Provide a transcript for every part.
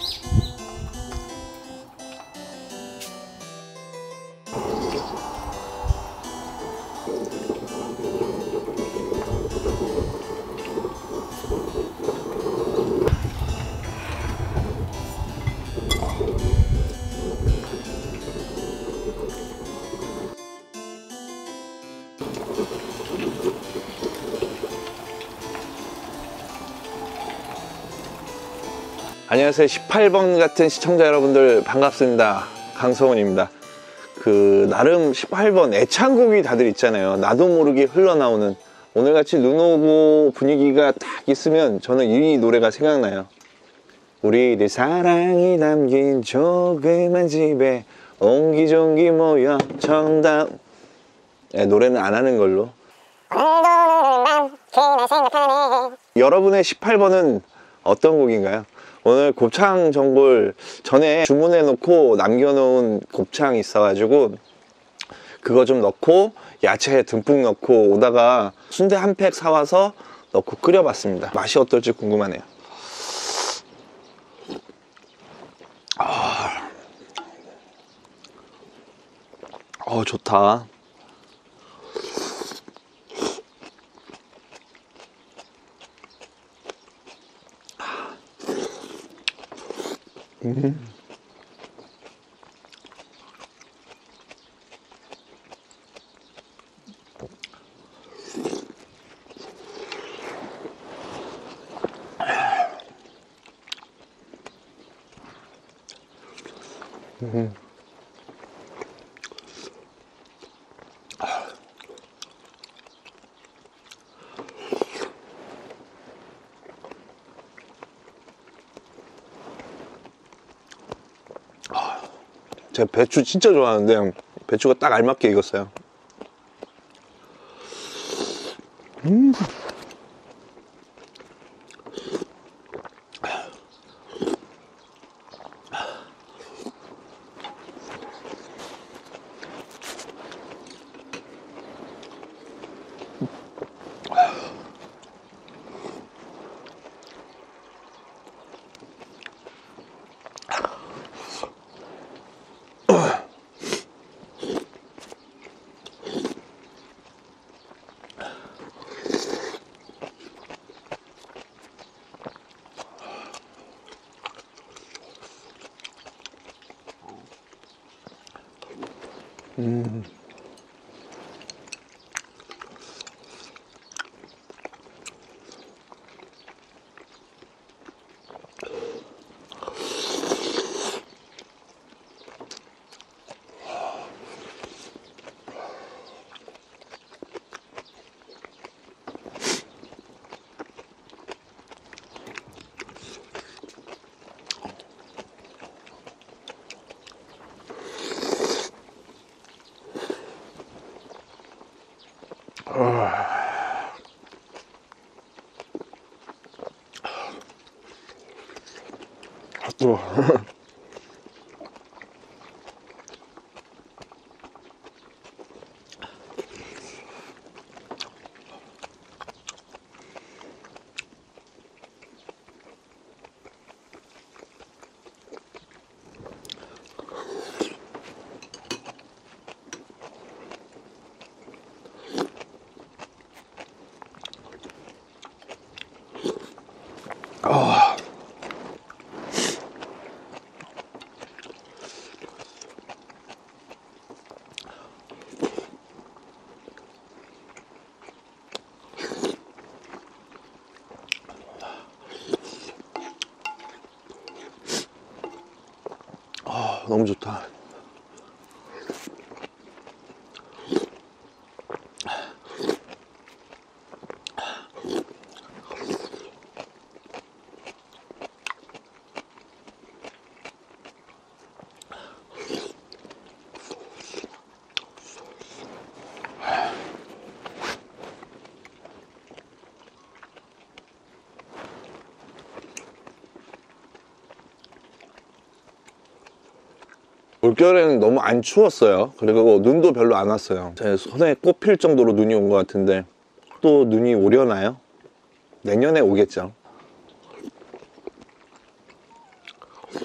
안녕하세요. 18번 같은 시청자 여러분들 반갑습니다. 강성훈입니다. 나름 18번 애창곡이 다들 있잖아요. 나도 모르게 흘러나오는. 오늘같이 눈 오고 분위기가 딱 있으면 저는 이 노래가 생각나요. 우리들 사랑이 담긴 조그만 집에 옹기종기 모여 정답. 노래는 안 하는 걸로. 여러분의 18번은 어떤 곡인가요? 오늘 곱창 전골 전에 주문해 놓고 남겨놓은 곱창이 있어가지고 그거 좀 넣고 야채 듬뿍 넣고 오다가 순대 한 팩 사와서 넣고 끓여봤습니다. 맛이 어떨지 궁금하네요. 좋다. 제가 배추 진짜 좋아하는데 배추가 딱 알맞게 익었어요. 너무 좋다. 올겨울에는 너무 안 추웠어요. 그리고 눈도 별로 안 왔어요. 제 손에 꼽힐 정도로 눈이 온 것 같은데 또 눈이 오려나요? 내년에 오겠죠.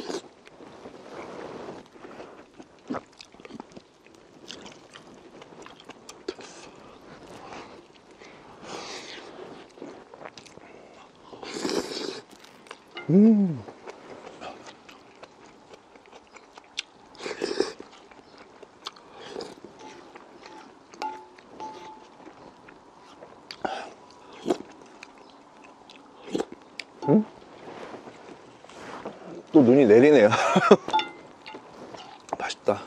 음. 또 눈이 내리네요. 맛있다.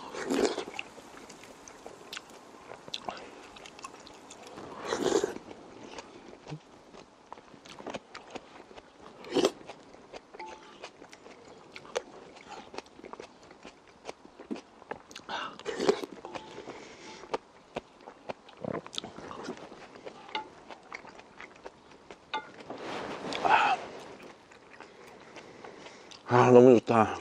아, 너무 좋다.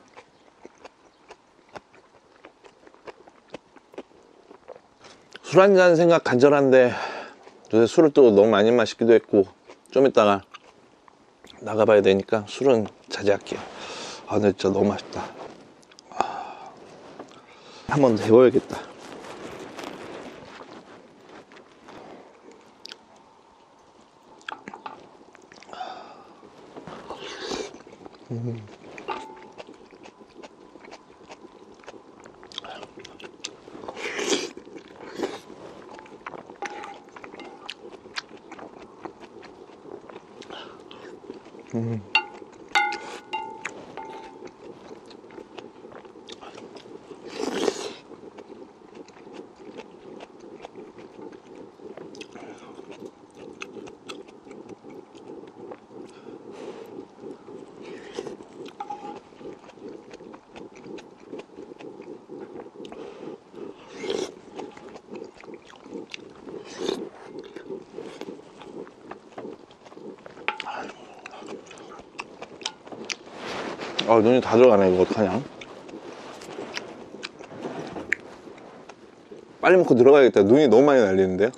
술 한잔 생각 간절한데 요새 술을 또 너무 많이 마시기도 했고 좀 이따가 나가봐야 되니까 술은 자제할게요. 아, 근데 진짜 너무 맛있다. 한 번 더 해봐야겠다. 아, 눈이 다 들어가네. 이거 어떡하냐. 빨리 먹고 들어가야겠다. 눈이 너무 많이 날리는데요.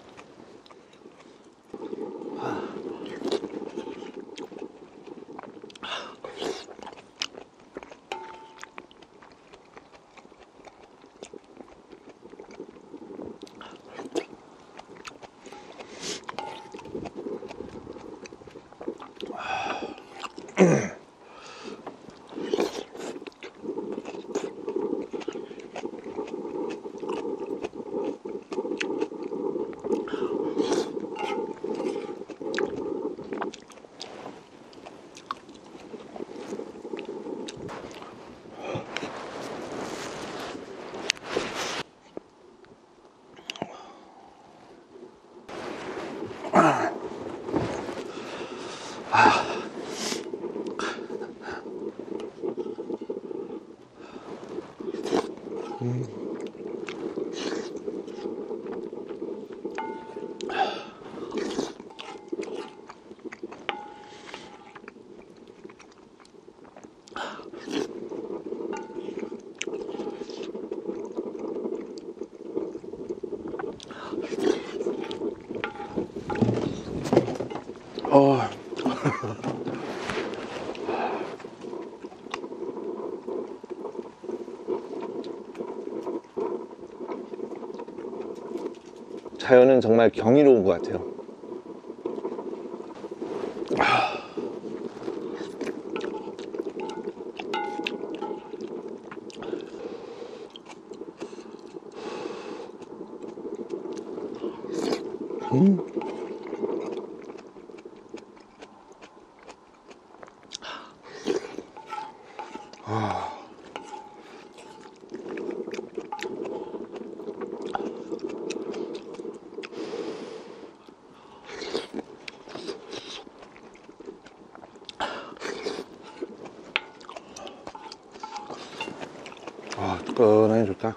자연은 정말 경이로운 것 같아요. 아, 뜨끈하니 좋다.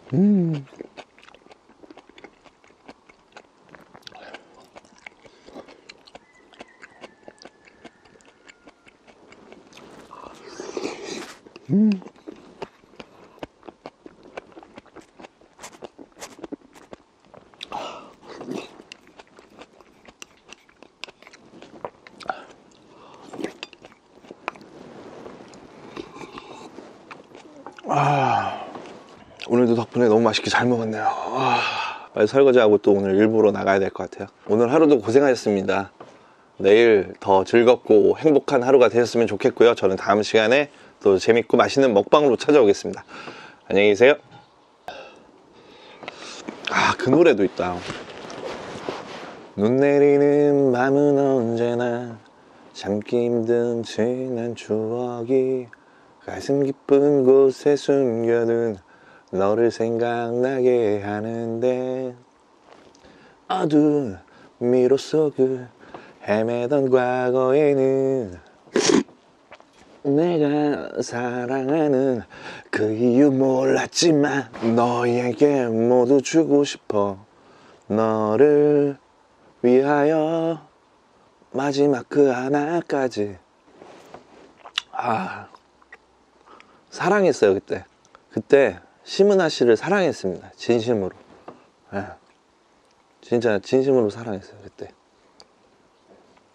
오늘도 덕분에 너무 맛있게 잘 먹었네요. 설거지하고 또 오늘 일부러 나가야 될 것 같아요. 오늘 하루도 고생하셨습니다. 내일 더 즐겁고 행복한 하루가 되셨으면 좋겠고요. 저는 다음 시간에 또 재밌고 맛있는 먹방으로 찾아오겠습니다. 안녕히 계세요. 그 노래도 있다. 눈 내리는 밤은 언제나 참기 힘든 지난 추억이 가슴 깊은 곳에 숨겨둔 너를 생각나게 하는데 어두운 미로 속을 헤매던 과거에는 내가 사랑하는 그 이유 몰랐지만 너에게 모두 주고 싶어 너를 위하여 마지막 그 하나까지. 사랑했어요. 그때 심은하 씨를 사랑했습니다. 진심으로. 진짜 진심으로 사랑했어요. 그때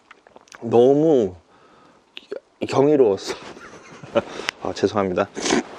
너무 경이로웠어. 죄송합니다.